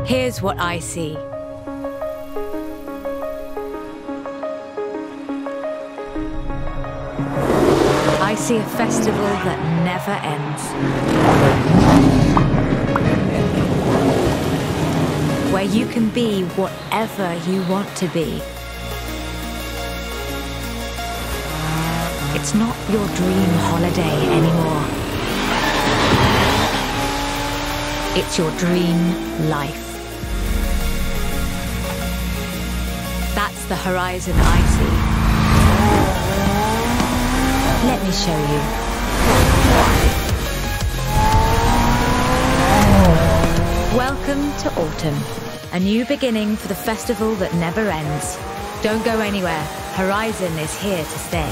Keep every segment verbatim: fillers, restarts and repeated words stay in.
Here's what I see. I see a festival that never ends. Where you can be whatever you want to be. It's not your dream holiday anymore. It's your dream life. That's the horizon I see. Let me show you. Welcome to autumn. A new beginning for the festival that never ends. Don't go anywhere. Horizon is here to stay.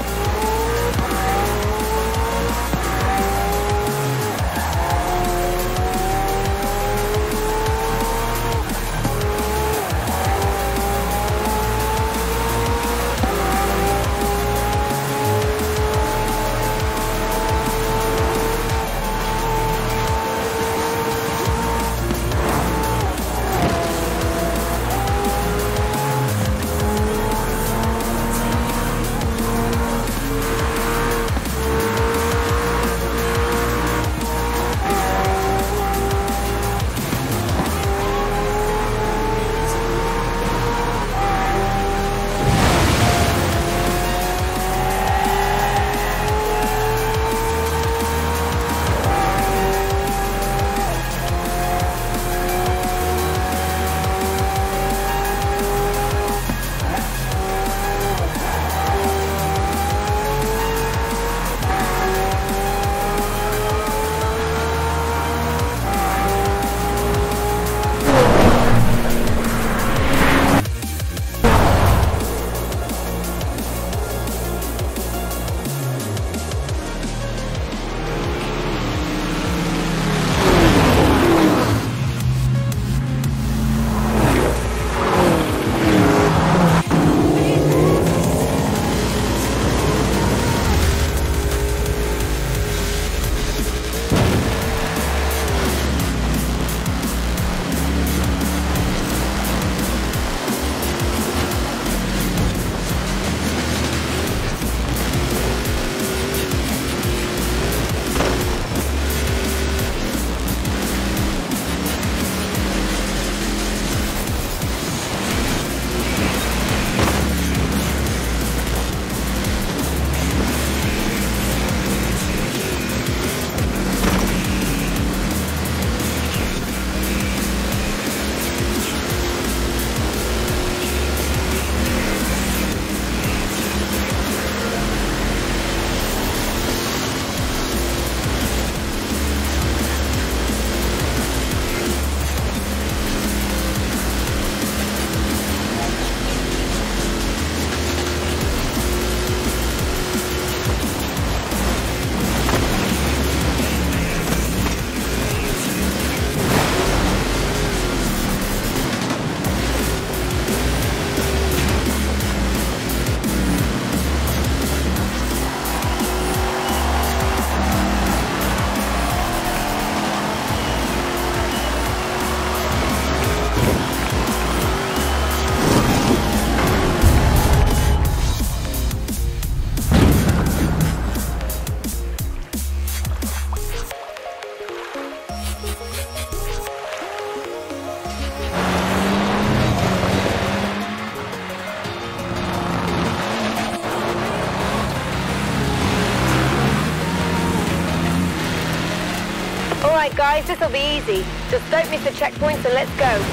Alright guys, this'll be easy. Just don't miss the checkpoints and let's go.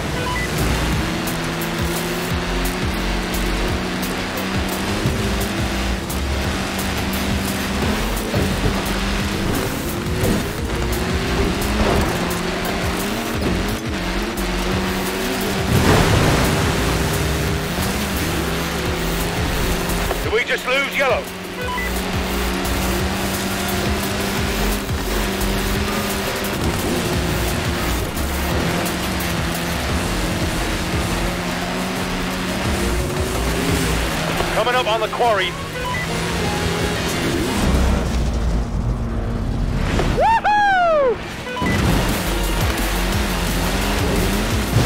Did we just lose yellow? Coming up on the quarry. Woohoo!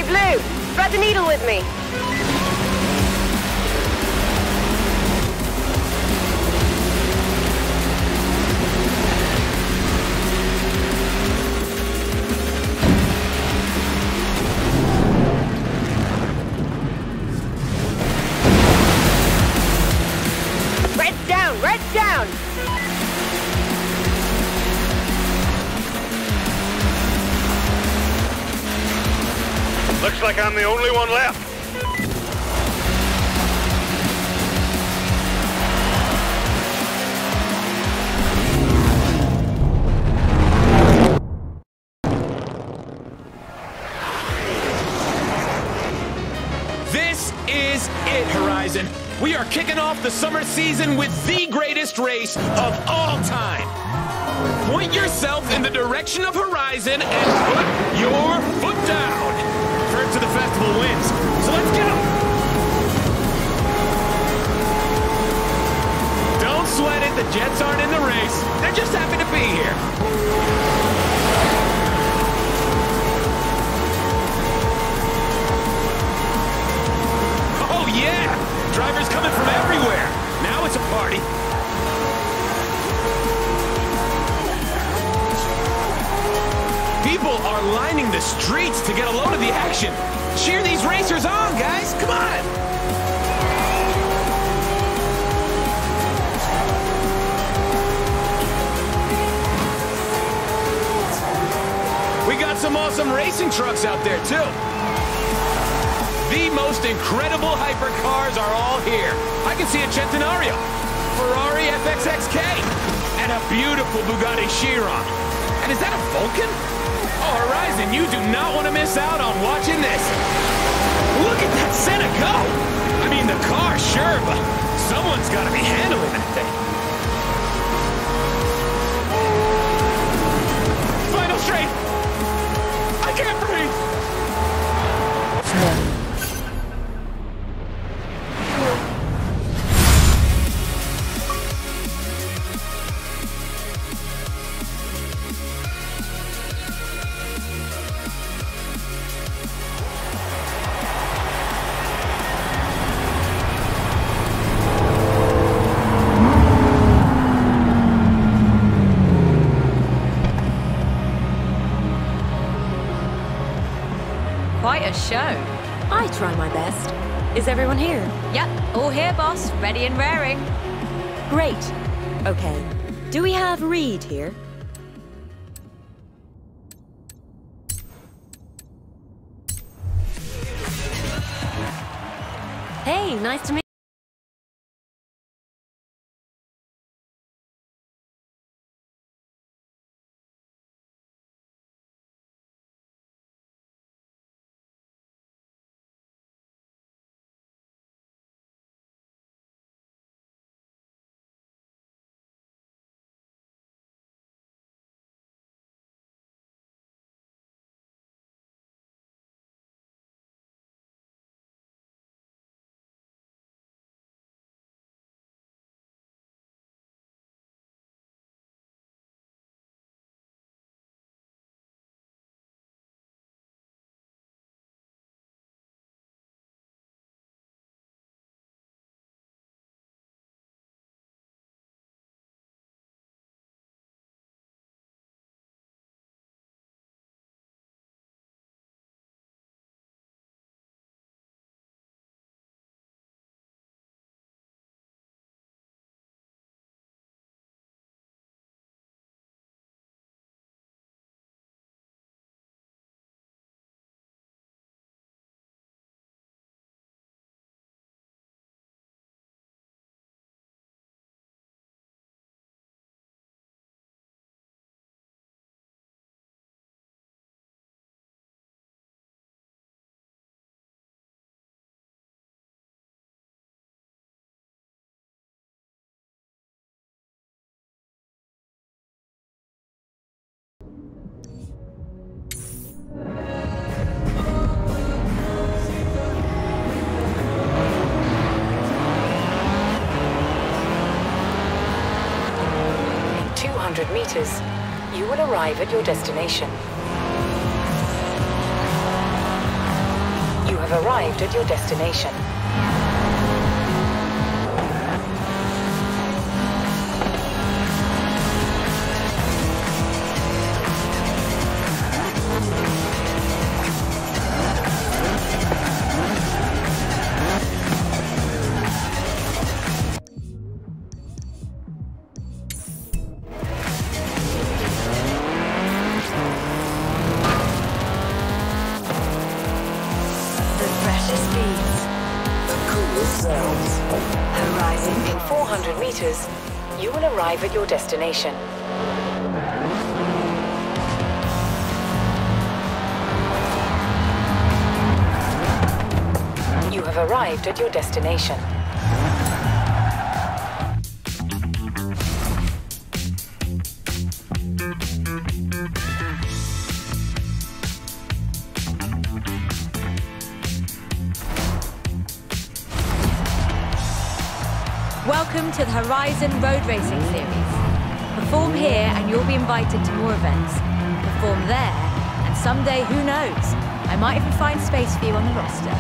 Blue, thread the needle with me. Red's down, red's down. Looks like I'm the only one left. This is it, Horizon. We are kicking off the summer season with the greatest race of all time. Point yourself in the direction of Horizon and put your foot down. First to the festival wins, so let's go! Don't sweat it, the Jets aren't in the race. They're just happy to be here. Oh yeah! Drivers coming from everywhere. Now it's a party. People are lining the streets to get a load of the action. Cheer these racers on, guys. Come on. We got some awesome racing trucks out there, too. The most incredible hypercars are all here. I can see a Centenario, Ferrari F X X K, and a beautiful Bugatti Chiron. And is that a Vulcan? Oh, Horizon, you do not want to miss out on watching this. Look at that Senna go! I mean, the car, sure, but someone's got to be handling that thing. Final straight! I can't breathe! Quite a show. I try my best. Is everyone here? Yep, all here, boss. Ready and raring. Great. Okay. Do we have Reed here? Hey, nice to meet you. two hundred meters, you will arrive at your destination. have arrived at your destination. You will arrive at your destination. You have arrived at your destination. Welcome to the Horizon Road Racing Series. Perform here and you'll be invited to more events. Perform there, and someday, who knows, I might even find space for you on the roster.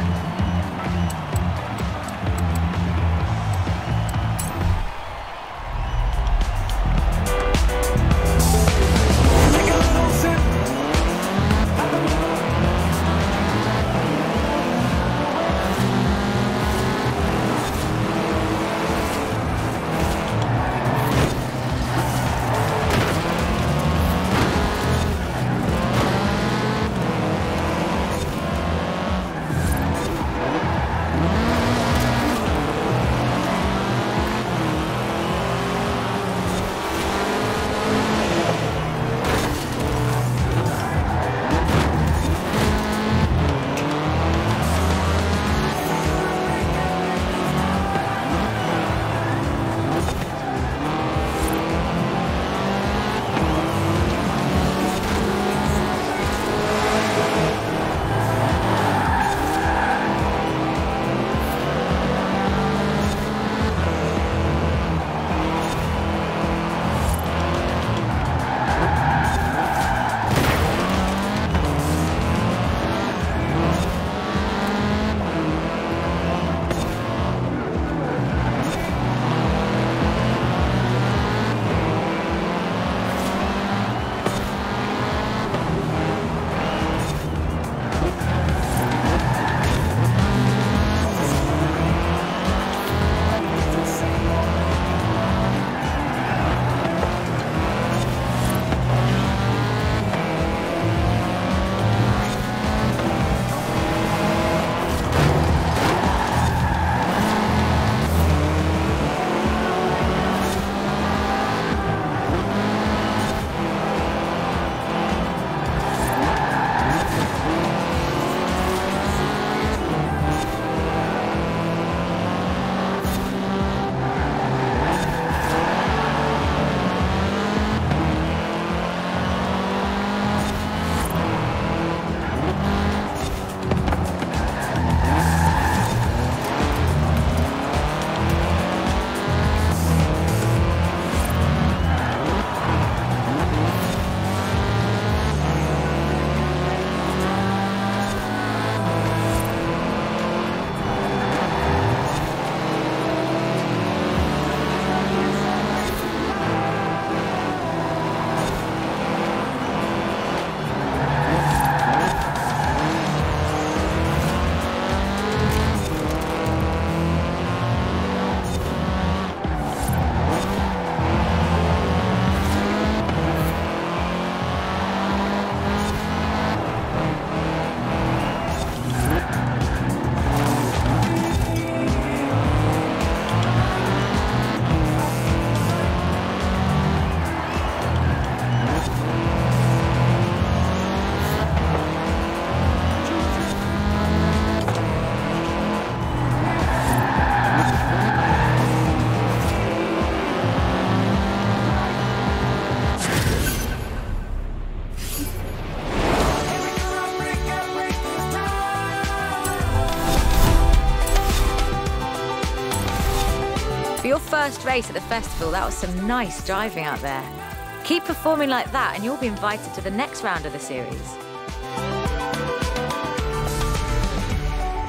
For your first race at the festival, that was some nice driving out there. Keep performing like that and you'll be invited to the next round of the series.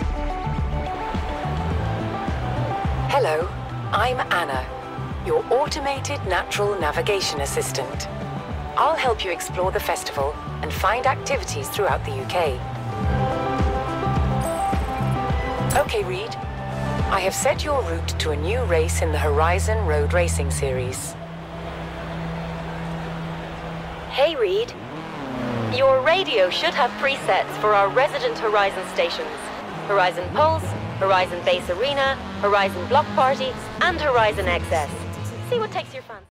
Hello, I'm Anna, your automated natural navigation assistant. I'll help you explore the festival and find activities throughout the U K. Okay, Reed. I have set your route to a new race in the Horizon Road Racing Series. Hey, Reed. Your radio should have presets for our resident Horizon stations. Horizon Pulse, Horizon Base Arena, Horizon Block Party, and Horizon X S. See what takes your fancy.